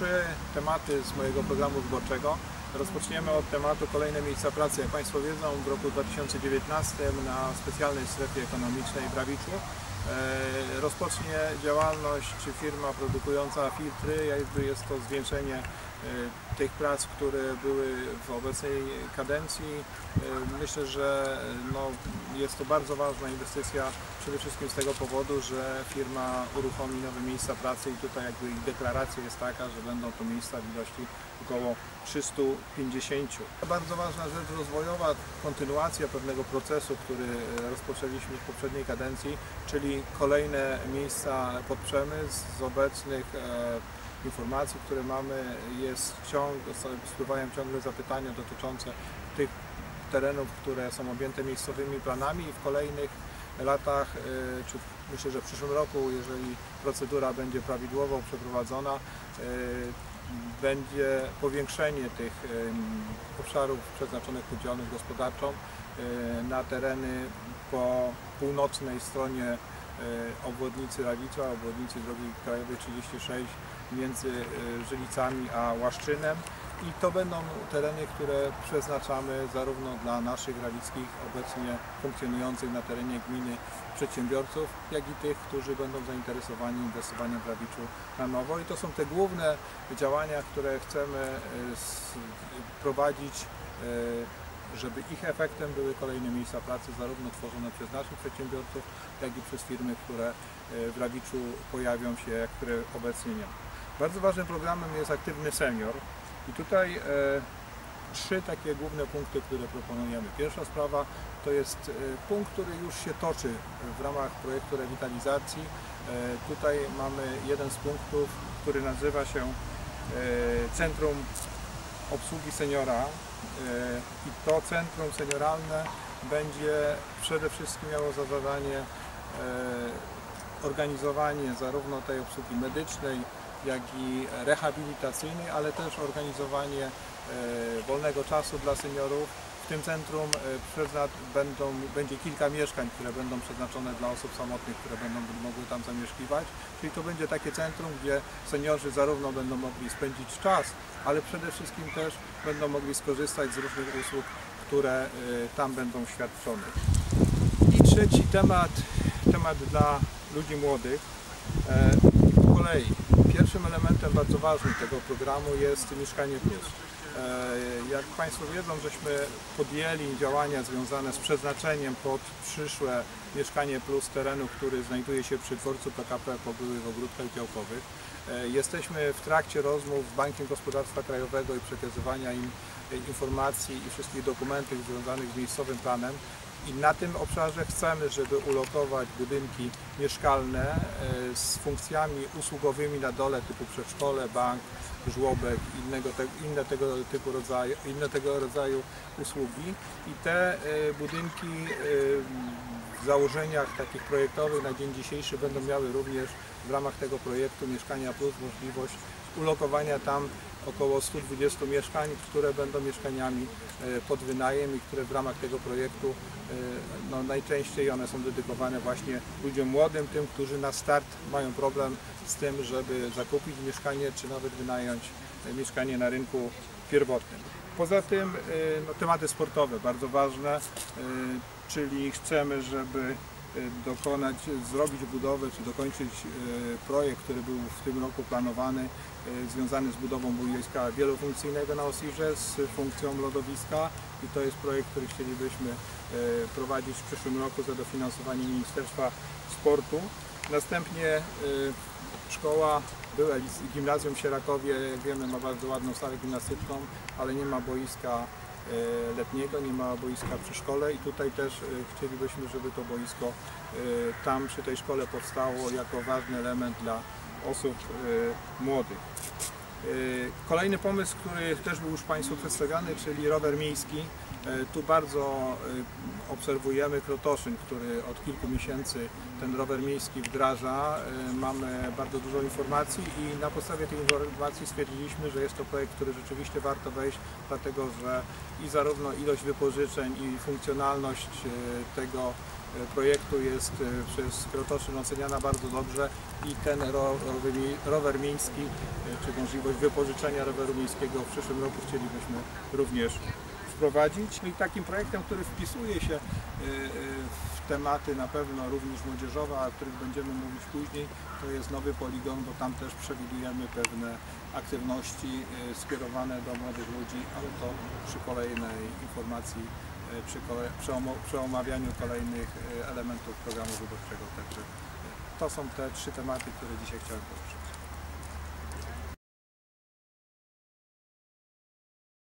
trzy tematy z mojego programu wyborczego. Rozpoczniemy od tematu kolejne miejsca pracy. Jak Państwo wiedzą, w roku 2019 na specjalnej strefie ekonomicznej w Rawiczu rozpocznie działalność firma produkująca filtry. Jest to zwieńczenie tych prac, które były w obecnej kadencji. Myślę, że jest to bardzo ważna inwestycja, przede wszystkim z tego powodu, że firma uruchomi nowe miejsca pracy i tutaj ich deklaracja jest taka, że będą to miejsca w ilości około 350. Bardzo ważna rzecz rozwojowa, kontynuacja pewnego procesu, który rozpoczęliśmy w poprzedniej kadencji, czyli kolejne miejsca pod przemysł. Z obecnych informacji, które mamy, spływają ciągle zapytania dotyczące tych terenów, które są objęte miejscowymi planami i w kolejnych latach, czy myślę, że w przyszłym roku, jeżeli procedura będzie prawidłowo przeprowadzona, będzie powiększenie tych obszarów przeznaczonych pod działalność gospodarczą na tereny po północnej stronie obwodnicy Rawicza, obwodnicy drogi krajowej 36 między Żylicami a Łaszczynem i to będą tereny, które przeznaczamy zarówno dla naszych rawickich obecnie funkcjonujących na terenie gminy przedsiębiorców, jak i tych, którzy będą zainteresowani inwestowaniem w Rawiczu na nowo. I to są te główne działania, które chcemy prowadzić, żeby ich efektem były kolejne miejsca pracy, zarówno tworzone przez naszych przedsiębiorców, jak i przez firmy, które w Rawiczu pojawią się, które obecnie nie ma. Bardzo ważnym programem jest Aktywny Senior i tutaj trzy takie główne punkty, które proponujemy. Pierwsza sprawa to jest punkt, który już się toczy w ramach projektu rewitalizacji. Tutaj mamy jeden z punktów, który nazywa się Centrum Obsługi Seniora i to centrum senioralne będzie przede wszystkim miało za zadanie organizowanie zarówno tej obsługi medycznej, jak i rehabilitacyjnej, ale też organizowanie wolnego czasu dla seniorów. W tym centrum będzie kilka mieszkań, które będą przeznaczone dla osób samotnych, które będą mogły tam zamieszkiwać. Czyli to będzie takie centrum, gdzie seniorzy zarówno będą mogli spędzić czas, ale przede wszystkim też będą mogli skorzystać z różnych usług, które tam będą świadczone. I trzeci temat dla ludzi młodych. Po kolei. Pierwszym elementem bardzo ważnym tego programu jest Mieszkanie Plus. Jak Państwo wiedzą, żeśmy podjęli działania związane z przeznaczeniem pod przyszłe Mieszkanie Plus terenu, który znajduje się przy dworcu PKP po byłych ogródkach działkowych. Jesteśmy w trakcie rozmów z Bankiem Gospodarstwa Krajowego i przekazywania im informacji i wszystkich dokumentów związanych z miejscowym planem. I na tym obszarze chcemy, żeby ulokować budynki mieszkalne z funkcjami usługowymi na dole typu przedszkole, bank, żłobek, inne tego rodzaju usługi. I te budynki w założeniach takich projektowych na dzień dzisiejszy będą miały również w ramach tego projektu Mieszkania Plus możliwość ulokowania tam około 120 mieszkań, które będą mieszkaniami pod wynajem i które w ramach tego projektu najczęściej one są dedykowane właśnie ludziom młodym, tym, którzy na start mają problem z tym, żeby zakupić mieszkanie czy nawet wynająć mieszkanie na rynku pierwotnym. Poza tym tematy sportowe bardzo ważne, czyli chcemy, żeby zrobić budowę czy dokończyć projekt, który był w tym roku planowany, związany z budową boiska wielofunkcyjnego na Osirze z funkcją lodowiska i to jest projekt, który chcielibyśmy prowadzić w przyszłym roku za dofinansowanie Ministerstwa Sportu. Następnie szkoła, była gimnazjum w Sierakowie, jak wiemy, ma bardzo ładną salę gimnastyczną, ale nie ma boiska letniego, nie ma boiska przy szkole i tutaj też chcielibyśmy, żeby to boisko tam przy tej szkole powstało jako ważny element dla osób młodych. Kolejny pomysł, który też był już Państwu przedstawiany, czyli rower miejski. Tu bardzo obserwujemy Krotoszyn, który od kilku miesięcy ten rower miejski wdraża. Mamy bardzo dużo informacji i na podstawie tych informacji stwierdziliśmy, że jest to projekt, który rzeczywiście warto wejść, dlatego że i zarówno ilość wypożyczeń i funkcjonalność tego projektu jest przez Krotoszyn oceniana bardzo dobrze i ten rower miejski, czy możliwość wypożyczenia roweru miejskiego w przyszłym roku chcielibyśmy również wprowadzić. No i takim projektem, który wpisuje się w tematy na pewno również młodzieżowe, o których będziemy mówić później, to jest nowy poligon, bo tam też przewidujemy pewne aktywności skierowane do młodych ludzi, ale to przy kolejnej informacji, przy omawianiu kolejnych elementów programu wyborczego. Także to są te trzy tematy, które dzisiaj chciałem poruszyć.